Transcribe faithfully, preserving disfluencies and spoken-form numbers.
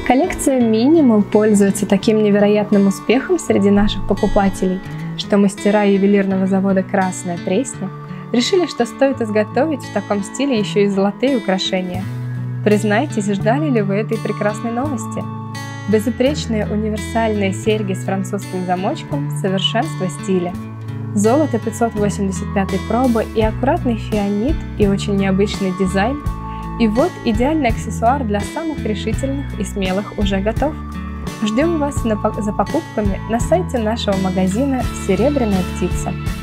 Коллекция Minimum пользуется таким невероятным успехом среди наших покупателей, что мастера ювелирного завода «Красная Пресня» решили, что стоит изготовить в таком стиле еще и золотые украшения. Признайтесь, ждали ли вы этой прекрасной новости? Безупречные универсальные серьги с французским замочком – совершенство стиля. Золото пятьсот восемьдесят пятой пробы и аккуратный фианит и очень необычный дизайн. И вот идеальный аксессуар для самых решительных и смелых уже готов. Ждем вас на, за покупками на сайте нашего магазина «Серебряная птица».